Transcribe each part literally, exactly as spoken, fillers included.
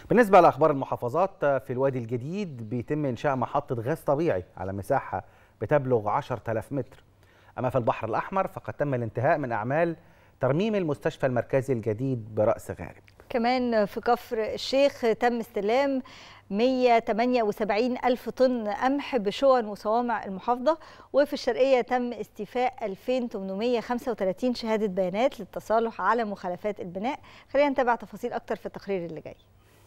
بالنسبة لأخبار المحافظات، في الوادي الجديد بيتم إنشاء محطة غاز طبيعي على مساحة بتبلغ عشرة آلاف متر. أما في البحر الأحمر فقد تم الانتهاء من أعمال ترميم المستشفى المركزي الجديد برأس غارب. كمان في كفر الشيخ تم استلام مئة وثمانية وسبعين ألف طن قمح بشون وصوامع المحافظة، وفي الشرقية تم استيفاء ألفين وثمانمئة وخمسة وثلاثين شهادة بيانات للتصالح على مخالفات البناء. خلينا نتابع تفاصيل أكتر في التقرير اللي جاي.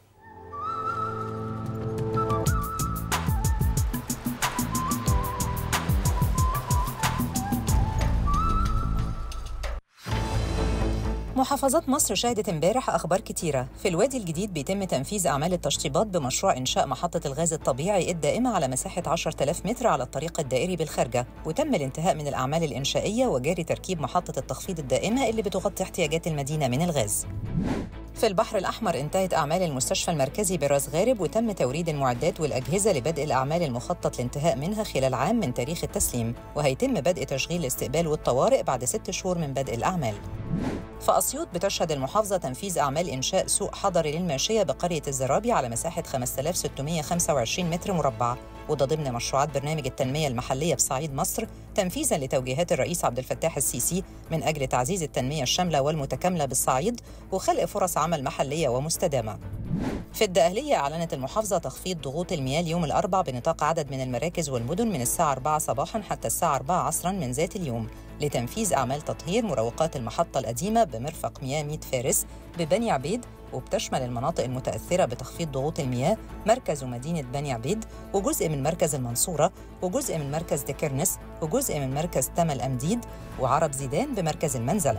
محافظات مصر شهدت امبارح أخبار كتيرة. في الوادي الجديد بيتم تنفيذ أعمال التشطيبات بمشروع إنشاء محطة الغاز الطبيعي الدائمة على مساحة عشرة آلاف متر على الطريق الدائري بالخارجة، وتم الانتهاء من الأعمال الإنشائية وجاري تركيب محطة التخفيض الدائمة اللي بتغطي احتياجات المدينة من الغاز. في البحر الأحمر انتهت أعمال المستشفى المركزي براس غارب، وتم توريد المعدات والأجهزة لبدء الأعمال المخطط الانتهاء منها خلال عام من تاريخ التسليم، وهيتم بدء تشغيل الاستقبال والطوارئ بعد ست شهور من بدء الأعمال. في أسيوط بتشهد المحافظة تنفيذ أعمال إنشاء سوق حضري للماشية بقرية الزرابي على مساحة خمسة آلاف وستمئة وخمسة وعشرين متر مربع، وده ضمن مشروعات برنامج التنمية المحلية بصعيد مصر تنفيذاً لتوجيهات الرئيس عبد الفتاح السيسي من أجل تعزيز التنمية الشاملة والمتكاملة بالصعيد وخلق فرص عمل محلية ومستدامة. في الدقهلية أعلنت المحافظة تخفيض ضغوط المياه اليوم الأربع بنطاق عدد من المراكز والمدن من الساعة أربعة صباحاً حتى الساعة أربعة عصراً من ذات اليوم لتنفيذ أعمال تطهير مروقات المحطة القديمة بمرفق مياه ميت فارس ببني عبيد، وبتشمل المناطق المتأثرة بتخفيض ضغوط المياه مركز ومدينة بني عبيد وجزء من مركز المنصورة وجزء من مركز دكرنس وجزء من مركز تمل أمديد وعرب زيدان بمركز المنزلة.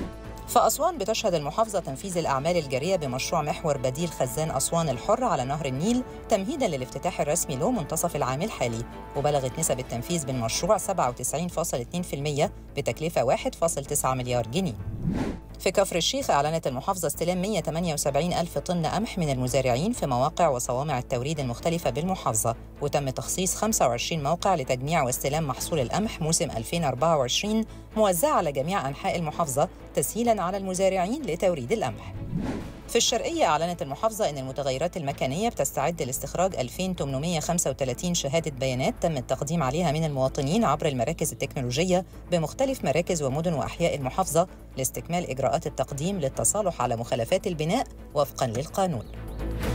في أسوان بتشهد المحافظة تنفيذ الأعمال الجارية بمشروع محور بديل خزان أسوان الحر على نهر النيل تمهيداً للافتتاح الرسمي له منتصف العام الحالي، وبلغت نسب التنفيذ بالمشروع سبعة وتسعين فاصلة اثنين بالمئة بتكلفة واحد فاصلة تسعة مليار جنيه. في كفر الشيخ أعلنت المحافظة استلام مئة وثمانية وسبعين ألف طن قمح من المزارعين في مواقع وصوامع التوريد المختلفة بالمحافظة، وتم تخصيص خمسة وعشرين موقع لتجميع واستلام محصول القمح موسم ألفين وأربعة وعشرين موزعة على جميع أنحاء المحافظة تسهيلاً على المزارعين لتوريد القمح. في الشرقية أعلنت المحافظة أن المتغيرات المكانية بتستعد لاستخراج ألفين وثمانمئة وخمسة وثلاثين شهادة بيانات تم التقديم عليها من المواطنين عبر المراكز التكنولوجية بمختلف مراكز ومدن وأحياء المحافظة لاستكمال إجراءات التقديم للتصالح على مخالفات البناء وفقاً للقانون.